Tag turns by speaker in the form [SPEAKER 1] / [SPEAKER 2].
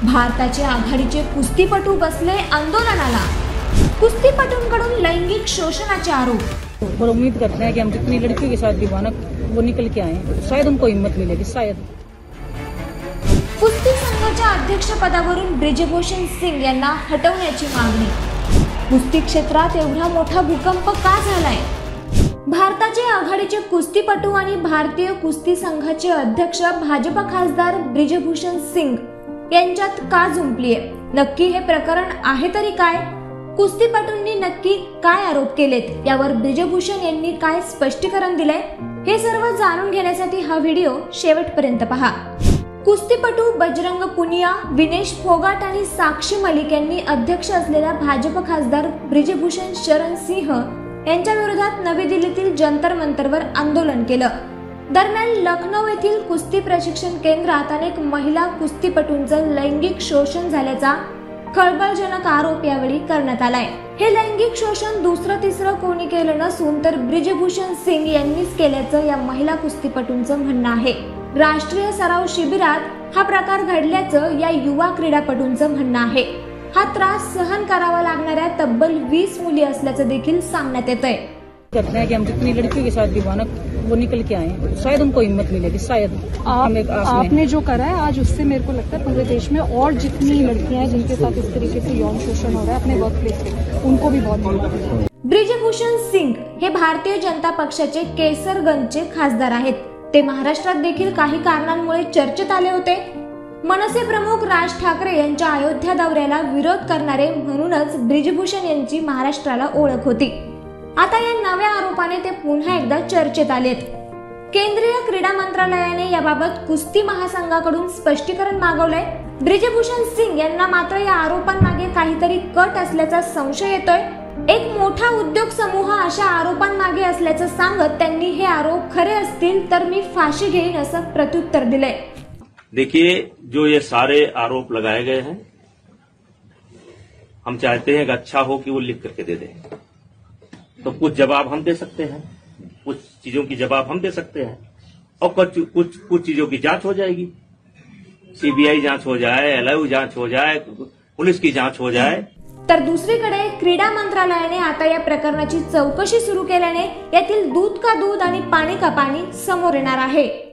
[SPEAKER 1] भारताचे आघाडीचे कुस्तीपटू बसले आंदोलनाला। कुस्तीपटूंकडून लैंगिक शोषणाचे आरोप।
[SPEAKER 2] और उम्मीद करते हैं कि हम जितनी लड़कियों के साथ दीवाना वो निकल के आए, शायद उनको हिम्मत मिलेगी, शायद।
[SPEAKER 1] कुस्ती संघाच्या अध्यक्षपदावरून ब्रिजभूषण सिंग यांना हटवण्याची मागणी। कुस्ती क्षेत्रात एवढा मोठा भूकंप का झालाय? भारताचे आघाडीचे कुस्तीपटू आणि भारतीय कुस्ती संघाचे अध्यक्ष भाजप खासदार ब्रिजभूषण सिंग यांच्यात का जुंपलीये? नक्की हे प्रकरण आहे तरी काय? कुस्तीपटूंनी नक्की काय आरोप केलेत? यावर ब्रिजभूषण यांनी काय स्पष्टीकरण दिलंय? हे सर्व जाणून घेण्यासाठी हा व्हिडिओ शेवटपर्यंत पहा। कुस्तीपटू बजरंग पुनिया, विनेश फोगाट आणि साक्षी मलिक यांनी अध्यक्ष असलेल्या भाजप खासदार ब्रिजभूषण शरण सिंह यांच्या विरोधात नवी दिल्लीतील जंतर मंतरवर आंदोलन केलं। दरम्यान लखनौ येथील कुस्ती प्रशिक्षण केंद्रात अनेक महिला कुस्तीपटूंचं लैंगिक शोषण झाल्याचा खळबळजनक आरोप यावेळी करण्यात आलाय। हे लैंगिक शोषण दुसरं तिसरं कोणी केलं नसून तर ब्रिजभूषण सिंग यांनीच केल्याचं या महिला कुस्तीपटूंचं म्हणणं आहे। राष्ट्रीय सराव शिबिरात हा प्रकार घडल्याचं या युवा क्रीडापटूंचं म्हणणं आहे। हा त्रास सहन करावा लागणाऱ्या तब्बल 20 मुली असल्याचं देखील सांगण्यात येतंय।
[SPEAKER 2] करते हैं कि हम जितनी लड़कियों के साथ दीवाना वो निकल के आए, शायद उनको हिम्मत मिलेगी, शायद।
[SPEAKER 3] आपने जो करा है आज, उससे मेरे को लगता है पूरे देश में और जितनी लड़कियां हैं जिनके साथ इस तरीके से यौन शोषण हो रहा है अपने वर्क प्लेस पे, उनको भी बहुत मदद है।
[SPEAKER 1] ब्रिजभूषण सिंग हे भारतीय जनता पक्षाचे केसरगंजचे खासदार आहेत। ते महाराष्ट्रात देखील काही कारणांमुळे चर्चेत आले होते। मनसे प्रमुख राज ठाकरे यांच्या अयोध्या दौऱ्याला विरोध करणारे म्हणूनच ब्रिजभूषण यांची महाराष्ट्राला ओळख होती। आता या नव्या आरोपाने ते पुन्हा एकदा चर्चेत आलेत। केंद्रीय क्रीडा मंत्रालयाने याबाबत कुस्ती महासंघाकडून स्पष्टीकरण मागवलंय। ब्रिजभूषण सिंग यांना मात्र या आरोपांमागे काहीतरी कट असल्याचा संशय येतोय। एक मोठा उद्योग समूह अशा आरोपांमागे असल्याचं सांगत त्यांनी हे आरोप खरे असतील तर मी फाशी घेईन असं प्रत्युत्तर दिलंय।
[SPEAKER 4] देखिए, जो ये सारे आरोप लगाए गए हैं, हम चाहते हैं कि अच्छा हो कि वो लिख करके दे दें, तो कुछ जवाब हम दे सकते हैं, कुछ चीजों की जवाब हम दे सकते हैं और कुछ चीजों की जांच हो जाएगी। सीबीआई जांच हो जाए, एलआईयू जांच हो जाए, पुलिस की जांच हो जाए।
[SPEAKER 1] तर दुसरीकडे क्रीडा मंत्रालयाने आता या प्रकरणाची चौकशी सुरू केल्याने यातील दूध का दूध आणि पाणी का पाणी समोर येणार आहे।